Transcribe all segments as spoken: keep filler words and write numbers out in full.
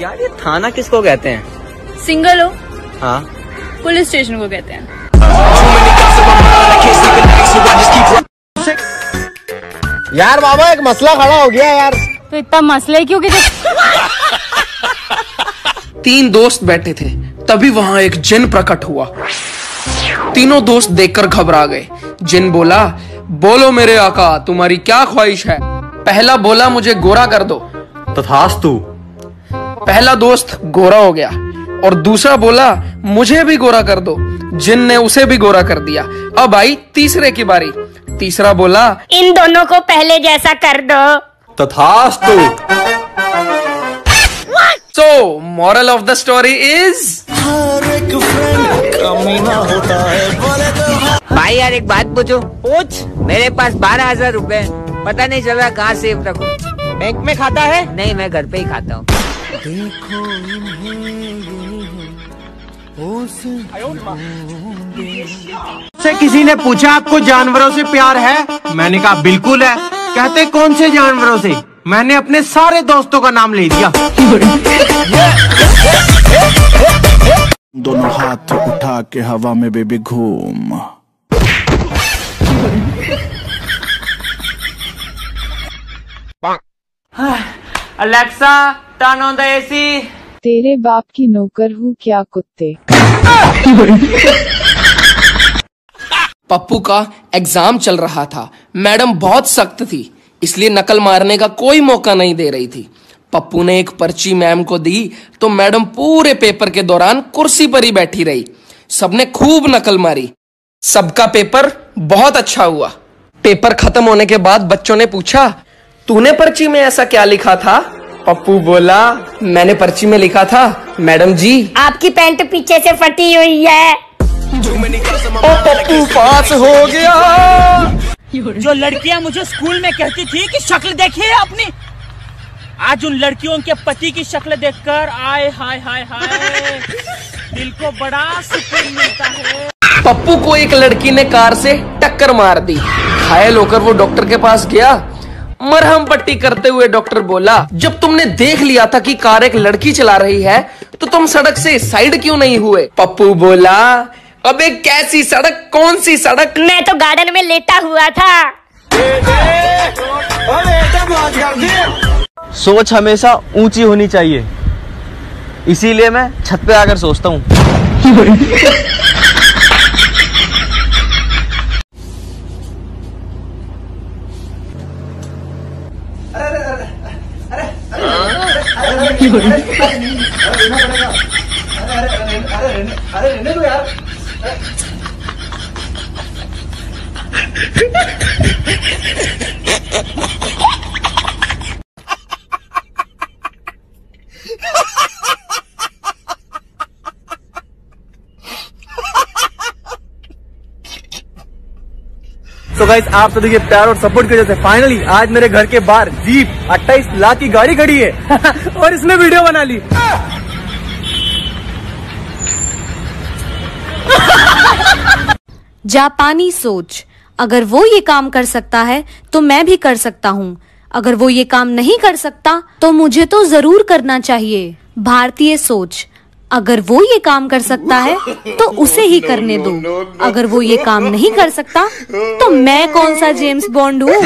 यार ये थाना किसको कहते हैं? सिंगल हो? हाँ, पुलिस स्टेशन को कहते हैं। यार बाबा एक मसला खड़ा हो गया यार। तो इतना मसला क्यों? कि तीन दोस्त बैठे थे, तभी वहां एक जिन प्रकट हुआ। तीनों दोस्त देखकर घबरा गए। जिन बोला, बोलो मेरे आका, तुम्हारी क्या ख्वाहिश है? पहला बोला, मुझे गोरा कर दो। तथास्तु। पहला दोस्त गोरा हो गया और दूसरा बोला, मुझे भी गोरा कर दो। जिन ने उसे भी गोरा कर दिया। अब आई तीसरे की बारी। तीसरा बोला, इन दोनों को पहले जैसा कर दो। तथास्तु। So, moral of the story is भाई यार एक बात पूछो। पूछ। मेरे पास बारह हजार रूपए, पता नहीं चल रहा कहाँ सेव रखूं। बैंक में खाता है? नहीं, मैं घर पे ही खाता हूँ। से किसी ने पूछा आपको जानवरों से प्यार है? मैंने कहा बिल्कुल है। कहते कौन से जानवरों से? मैंने अपने सारे दोस्तों का नाम ले दिया। दोनों हाथ उठा के हवा में बेबी घूम। Alexa, turn on the AC. तेरे बाप की नौकर हूँ क्या कुत्ते। पप्पू का एग्जाम चल रहा था। मैडम बहुत सख्त थी, इसलिए नकल मारने का कोई मौका नहीं दे रही थी। पप्पू ने एक पर्ची मैम को दी तो मैडम पूरे पेपर के दौरान कुर्सी पर ही बैठी रही। सबने खूब नकल मारी। सबका पेपर बहुत अच्छा हुआ। पेपर खत्म होने के बाद बच्चों ने पूछा, तूने पर्ची में ऐसा क्या लिखा था? पप्पू बोला, मैंने पर्ची में लिखा था, मैडम जी आपकी पैंट पीछे से फटी हुई है। ओ पप्पू पास हो गया। जो लड़कियां मुझे स्कूल में कहती थी कि शक्ल देखिए अपनी, आज उन लड़कियों के पति की शक्ल देखकर आए हाय हाय हाय दिल को बड़ा सुकून मिलता है। पप्पू को एक लड़की ने कार से टक्कर मार दी। घायल होकर वो डॉक्टर के पास गया। मरहम पट्टी करते हुए डॉक्टर बोला, जब तुमने देख लिया था कि कार एक लड़की चला रही है तो तुम सड़क से साइड क्यों नहीं हुए? पप्पू बोला, अबे कैसी सड़क, कौन सी सड़क? मैं तो गार्डन में लेटा हुआ था। सोच हमेशा ऊंची होनी चाहिए, इसीलिए मैं छत पे आकर सोचता हूँ। तो गाइस, आप सभी के प्यार और सपोर्ट की वजह से फाइनली आज मेरे घर के बाहर जीप अट्ठाईस लाख की गाड़ी खड़ी है और इसने वीडियो बना ली। जापानी सोच, अगर वो ये काम कर सकता है तो मैं भी कर सकता हूँ। अगर वो ये काम नहीं कर सकता तो मुझे तो जरूर करना चाहिए। भारतीय सोच, अगर वो ये काम कर सकता है तो उसे ही करने दो। अगर वो ये काम नहीं कर सकता तो मैं कौन सा जेम्स बॉन्ड हूँ।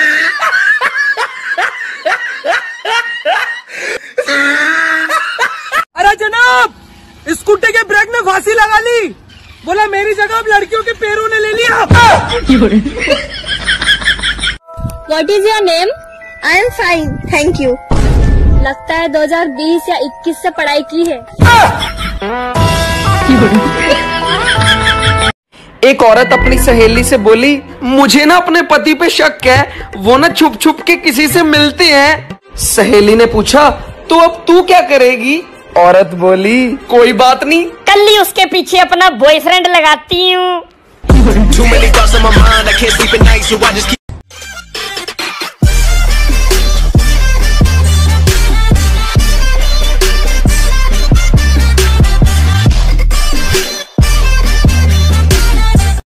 अरे जनाब, स्कूटर के ब्रेक में फांसी लगा ली। बोला मेरी जगह अब लड़कियों के पैरों ने ले लिया। What is your name? I am fine, thank you. लगता है दो हज़ार बीस या इक्कीस से पढ़ाई की है। एक औरत अपनी सहेली से बोली, मुझे ना अपने पति पे शक है, वो ना छुप छुप के किसी से मिलते हैं। सहेली ने पूछा, तो अब तू क्या करेगी? औरत बोली, कोई बात नहीं, कल ही उसके पीछे अपना बॉयफ्रेंड लगाती हूँ।